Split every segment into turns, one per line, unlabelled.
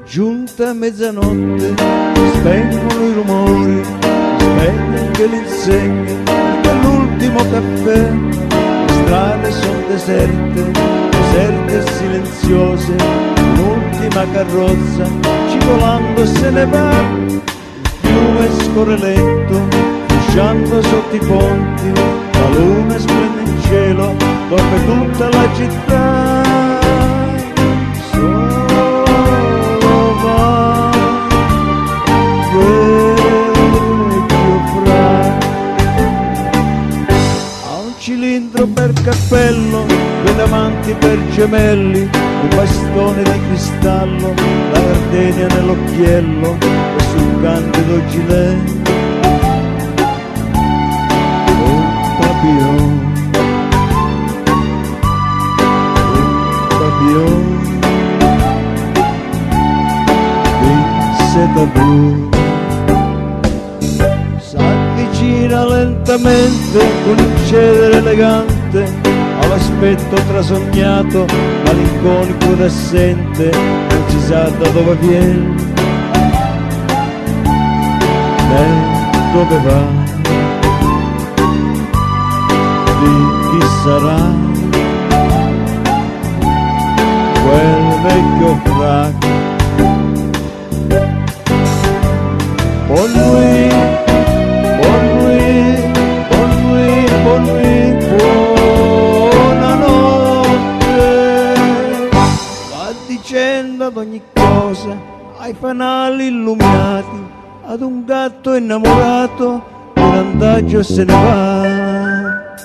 giunta mezzanotte, spengono i rumori, spegne anche l'insegna dell'ultimo caffè. Le strade sono deserte, deserte e silenziose, l'ultima carrozza cicolando se ne va. Il fiume scorre lento, frusciando sotto i ponti, la luna splende in cielo, copre tutta la città. Cilindro per cappello, due davanti per gemelli, un bastone di cristallo, la gardenia nell'occhiello e sul candido gilet un papillon, di seta blu. S'avvicina lentamente con il cedere elegante all'aspetto trasognato, malinconico ed assente, non si sa da dove viene né dove va, di chi sarà quel vecchio frac. Buon lui, dicendo ad ogni cosa, ai fanali illuminati, ad un gatto innamorato, un andagio se ne va.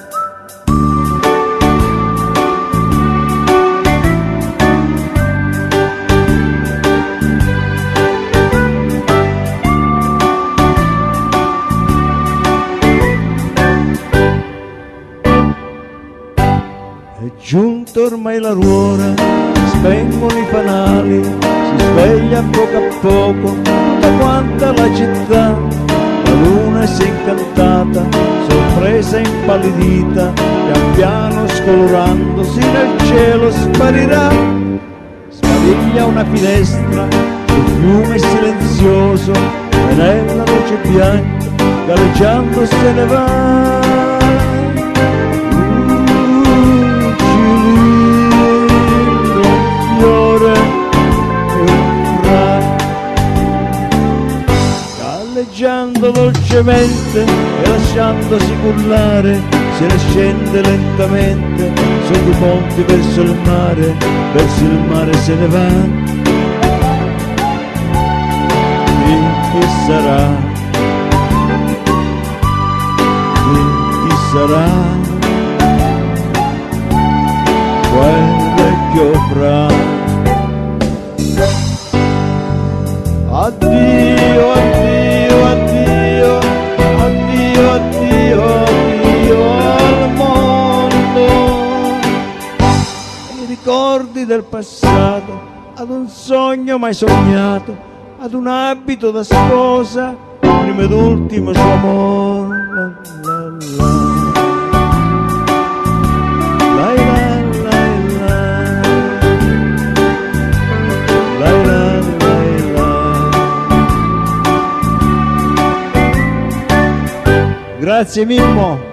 È giunta ormai la ruora, spengono i fanali, si sveglia a poco tutta quanta la città. La luna si è incantata, sorpresa e impallidita, pian piano scolorandosi nel cielo sparirà. Sbaviglia una finestra, il fiume è silenzioso e nella luce bianca galleggiando se ne va. Galleggiando dolcemente e lasciandosi cullare, se ne scende lentamente sotto i ponti verso il mare se ne va. Di chi sarà, di chi sarà quel vecchio fra. Addio, addio, addio, addio, addio, addio al mondo. I ricordi del passato, ad un sogno mai sognato, ad un abito da sposa, primo ed ultimo suo amore. Grazie Mimmo.